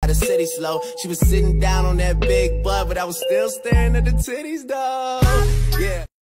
the city slow. She was sitting down on that big butt, but I was still staring at the titties, though. Yeah.